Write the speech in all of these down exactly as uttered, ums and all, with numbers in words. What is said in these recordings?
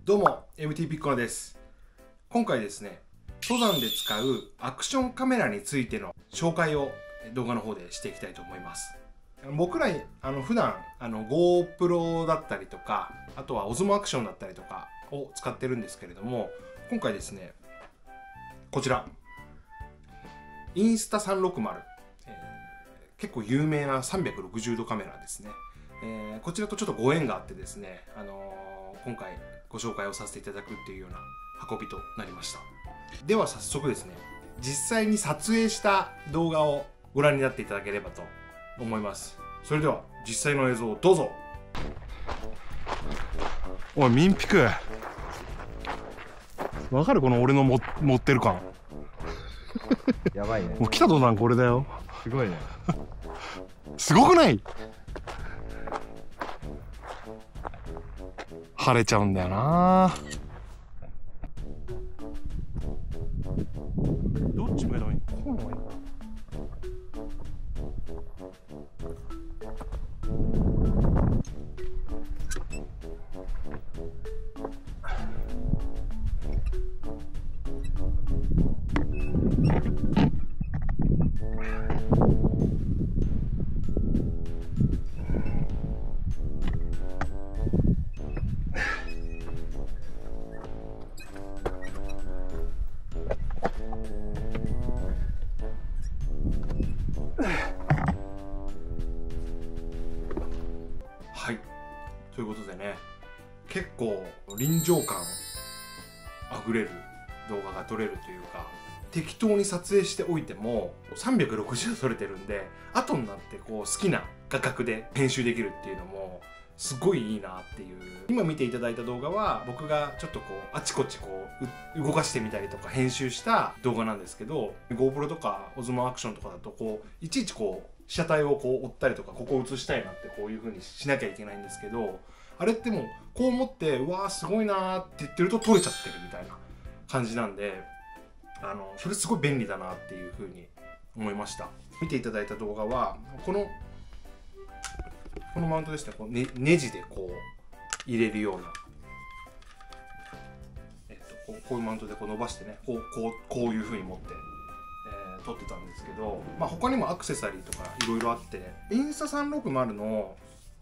どうも エムティー ピッコロです。今回ですね、登山で使うアクションカメラについての紹介を動画の方でしていきたいと思います。僕らあの普段あの GoPro だったりとか、あとは オズモ アクションだったりとかを使ってるんですけれども、今回ですね、こちらインスタさんろくまる、えー、結構有名なさんびゃくろくじゅうどカメラですね。えー、こちらとちょっとご縁があってですね、あのー、今回ご紹介をさせていただくっていうような運びとなりました。では早速ですね、実際に撮影した動画をご覧になっていただければと思います。それでは実際の映像をどうぞ。おい、民pikわかる？この俺のも持ってる感やばいね。 もう来た途端これだよ。 すごいね。 すごくない？晴れちゃうんだよな。どっち向いた方がいい？こうの方がいい？はい、ということでね、結構臨場感あふれる動画が撮れるというか、適当に撮影しておいてもさんびゃくろくじゅうど撮れてるんで、後になってこう好きな画角で編集できるっていうのもすごいいいなっていう。今見ていただいた動画は僕がちょっとこうあちこちこう動かしてみたりとか編集した動画なんですけど、 GoPro とか オズモ アクションとかだとこういちいちこう被写体をこう追ったりとか、ここを映したいなってこういう風にしなきゃいけないんですけど、あれってもうこう思ってうわーすごいなーって言ってると撮れちゃってるみたいな感じなんで、あのそれすごい便利だなっていう風に思いました。見ていただいた動画はこのこのマウントですね、こうねネジでこう入れるような、えっと、こうこういうマウントでこう伸ばしてね、こうこうこういう風に持って、えー、撮ってたんですけど、まあ、他にもアクセサリーとかいろいろあって、インスタさんろくまるの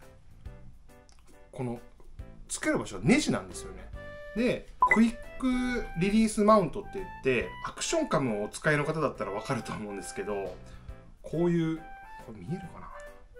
このつける場所はネジなんですよね。でクイックリリースマウントって言って、アクションカムをお使いの方だったら分かると思うんですけど、こういう、これ見えるかな、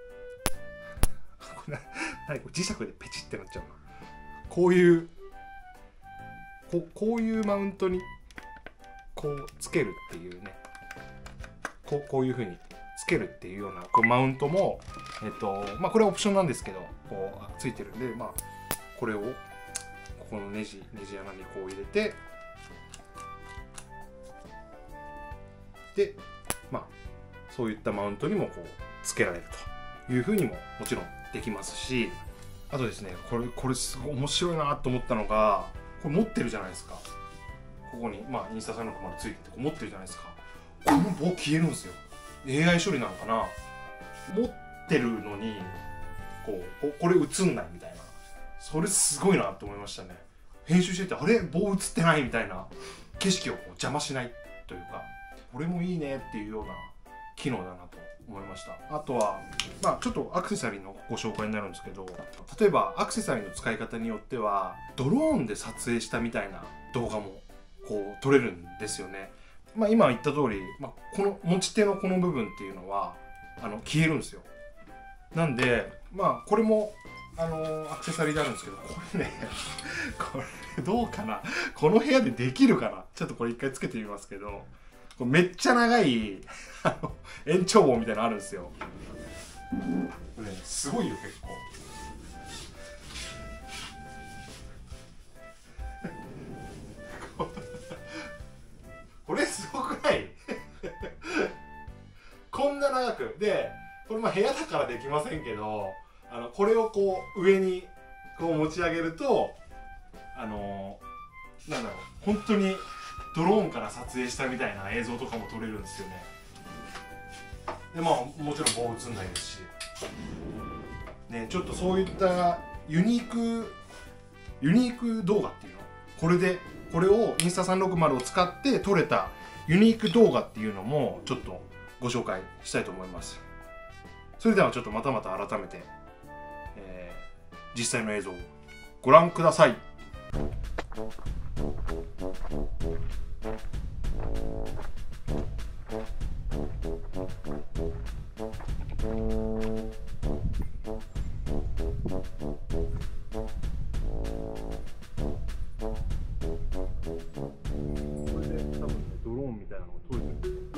これ何これ磁石でペチってなっちゃうな。こういうここういうマウントにこうつけるっていうね、こうこういう風につけるっていうようなこうマウントも、えっとまあこれはオプションなんですけど、こうついてるんで、まあこれをここのネジネジ穴にこう入れて、でまあそういったマウントにもこうつけられるという風にももちろんできますし、あとですね、これこれすごい面白いなと思ったのが、これ持ってるじゃないですか。ここにまあインスタさんろくまるついててこう持ってるじゃないですか。この棒消えるんですよ。エーアイ 処理なのかな。持ってるのにこうこれ映んないみたいな、それすごいなと思いましたね。編集しててあれ棒映ってないみたいな、景色をこう邪魔しないというか、これもいいねっていうような機能だなと思いました。あとはまあちょっとアクセサリーのご紹介になるんですけど、例えばアクセサリーの使い方によってはドローンで撮影したみたいな動画もこう撮れるんですよね。まあ今言った通り、まあ、この持ち手のこの部分っていうのはあの消えるんですよ。なんでまあこれもあのー、アクセサリーであるんですけど、これねこれどうかな、この部屋でできるかな、ちょっとこれ一回つけてみますけど、これめっちゃ長いあの延長棒みたいなのあるんですよ。これ、ね、すごいよ結構これすごくないこんな長くで、これまあ部屋だからできませんけど、あのこれをこう上にこう持ち上げると、あのー、なんだろう、本当にドローンから撮影したみたいな映像とかも撮れるんですよね。でまあもちろん棒映んないですしね、ちょっとそういったユニークユニーク動画っていうのこれでこれをインスタさんろくまるを使って撮れたユニーク動画っていうのもちょっとご紹介したいと思います。それではちょっとまたまた改めて、えー、実際の映像をご覧ください。これで多分ね、ドローンみたいなのを撮れてるんですよ。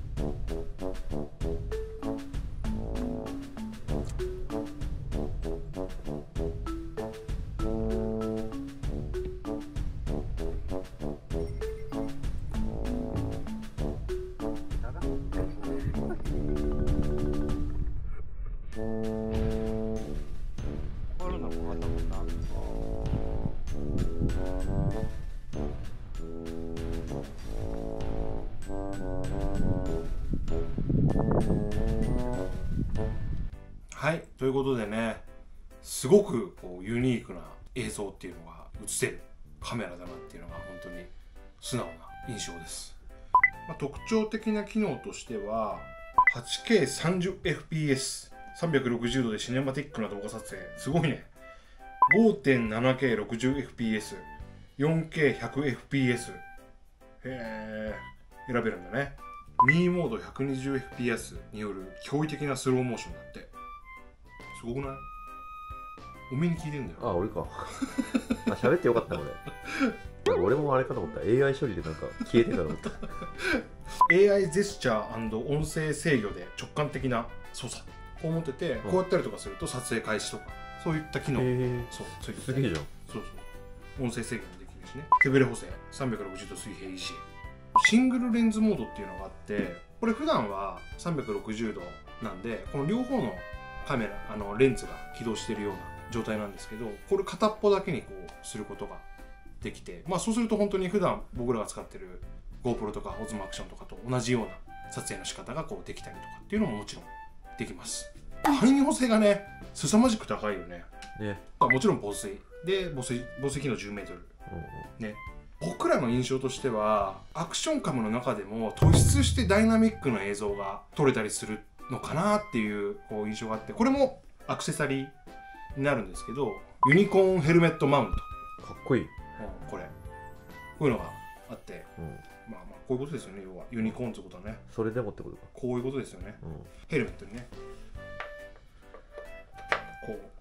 はい、ということでね、すごくこうユニークな映像っていうのが映せるカメラだなっていうのが本当に素直な印象です。まあ、特徴的な機能としては はちケーさんじゅうエフピーエス、さんびゃくろくじゅうどでシネマティックな動画撮影、すごいね。 ごてんななケーろくじゅうエフピーエス、よんケーひゃくエフピーエス、 へえ選べるんだね。ミーモード ひゃくにじゅうエフピーエス による驚異的なスローモーションだって。すごくない？お目に聞いてんだよ。 あ、俺か。あ、喋ってよかったな、俺。俺もあれかと思った。エーアイ 処理でなんか消えてたと思った。 エーアイ ジェスチャー&音声制御で直感的な操作。こう思ってて、こうやったりとかすると撮影開始とか、そういった機能。そう、ついてすげえじゃん。 そうそう。音声制御もできるしね。手ブレ補正、さんびゃくろくじゅうど水平維持。シングルレンズモードっていうのがあって、これ普段はさんびゃくろくじゅうどなんで、この両方のカメラ、あのレンズが起動しているような状態なんですけど、これ片っぽだけにこうすることができて、まあそうすると本当に普段僕らが使ってる GoPro とか オズモアクションとかと同じような撮影の仕方がこうできたりとかっていうのももちろんできます。汎用性がね、凄まじく高いよね。 ね、 もちろん防水で、防水防水機能じゅうメートル、うん、ね。僕らの印象としてはアクションカムの中でも突出してダイナミックな映像が撮れたりするのかなっていう、こう印象があって、これもアクセサリーになるんですけど、ユニコーンヘルメットマウント、 かっこいい、うん、 これこういうのがあって、 うん、 まあまあこういうことですよね。要はユニコーンってことはね、 それでもってことか。 こういうことですよね、うん、ヘルメットにねこう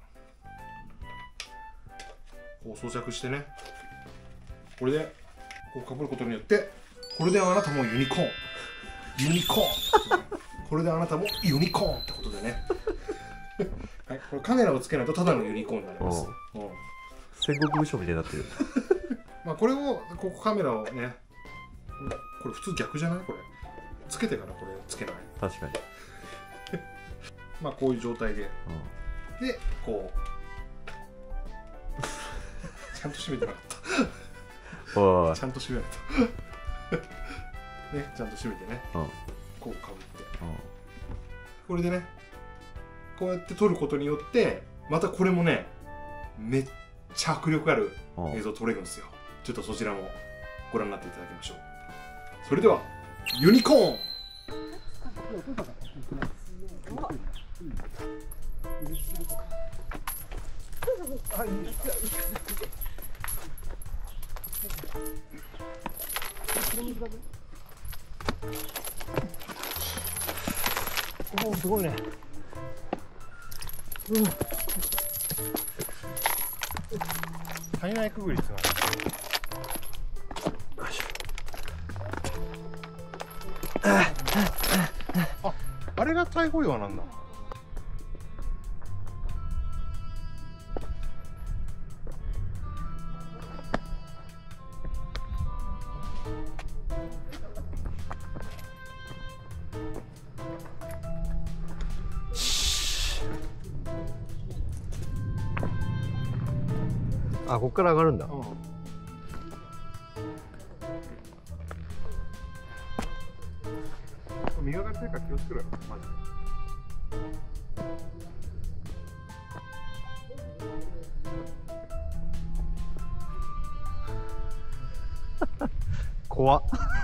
こう装着してね、これでこうかぶることによって、これであなたもユニコーンユニコーンこれであなたもユニコーンってことでねはい、これカメラをつけないとただのユニコーンになります。うん、 戦国武将みたいになってるまあこれをここカメラをね、これ普通逆じゃない？これつけてからこれつけない。 確かにまあこういう状態で、うん、でこうちゃんと閉めてなかったおちゃんと閉めないとね、ちゃんと閉めてね、うん、こうかぶって、うん、これでねこうやって撮ることによって、またこれもねめっちゃ迫力ある映像撮れるんですよ。ちょっとそちらもご覧になっていただきましょう。それではユニコーンおお、すごいね。うん。 体内くぐりですが、あ、あれが逮捕用なんだ。 あ、こっから上がるんだ。うん、 磨かれてるから気をつけろよ、マジで。 怖っ。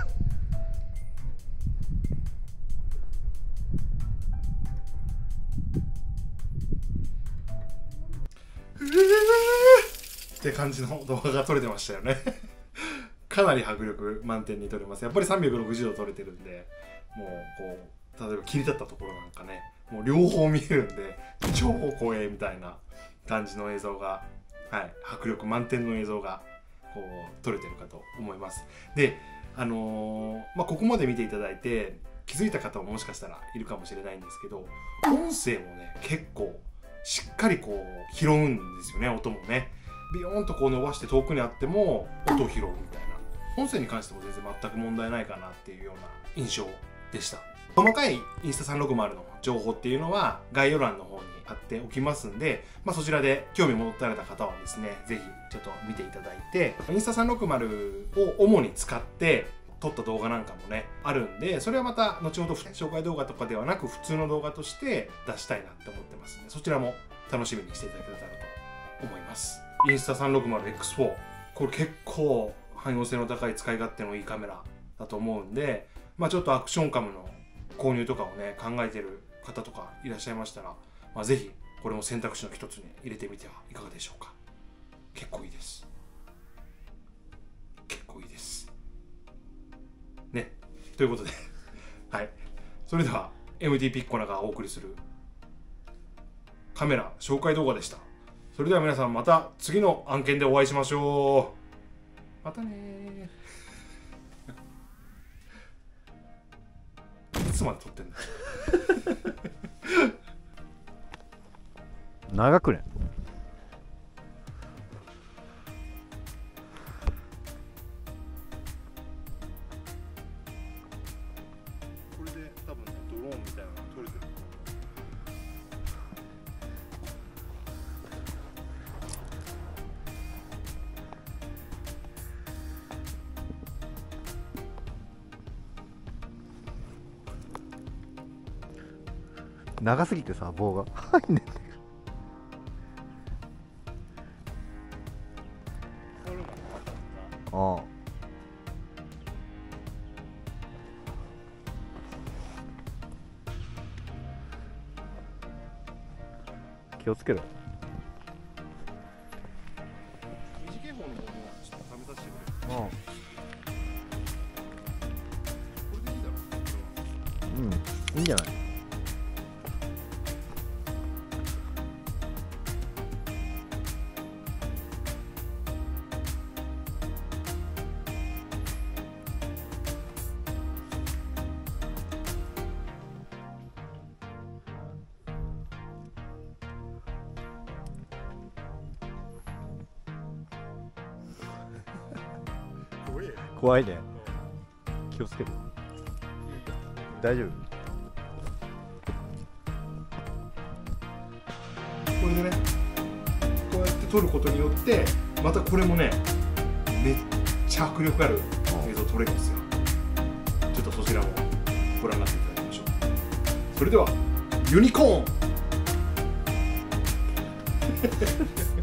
って感じの動画が撮れてましたよねかなり迫力満点に撮れます。やっぱりさんびゃくろくじゅうど撮れてるんで、もうこう例えば切り立ったところなんかね、もう両方見えるんで超怖えみたいな感じの映像が、はい、迫力満点の映像がこう撮れてるかと思います。で、あのーまあ、ここまで見ていただいて気づいた方ももしかしたらいるかもしれないんですけど、音声もね結構しっかりこう拾うんですよね。音もねビヨーンとこう伸ばして遠くにあっても音を拾うみたいな、音声に関しても全然全く問題ないかなっていうような印象でした。細かいインスタさんろくまるの情報っていうのは概要欄の方に貼っておきますんで、まあ、そちらで興味持たれた方はですね、ぜひちょっと見ていただいて、インスタさんろくまるを主に使って撮った動画なんかもねあるんで、それはまた後ほど紹介動画とかではなく普通の動画として出したいなって思ってますんで、そちらも楽しみにしていただけたらと思います。インスタさんろくまるエックスフォー、これ結構汎用性の高い使い勝手のいいカメラだと思うんで、まあ、ちょっとアクションカムの購入とかをね考えてる方とかいらっしゃいましたら、まあ、ぜひこれも選択肢の一つに入れてみてはいかがでしょうか。結構いいです。結構いいですね。ということではい、それでは エムティー ピッコナがお送りするカメラ紹介動画でした。それでは皆さんまた次の案件でお会いしましょう。またねいつまで撮ってんだ長くね。 これで多分ねドローンみたいなのが撮れてる。 長すぎてさ、棒が入んねん。ああ、気をつけろ。 二次警報の方もちょっと試させてくれ。 ああ、 これでいいだろう。 うん、いいんじゃない。怖いね。気をつけろ。大丈夫。 これでねこうやって撮ることによってまたこれもねめっちゃ迫力ある映像撮れるんですよ。ちょっとそちらもご覧になっていただきましょう。それではユニコーン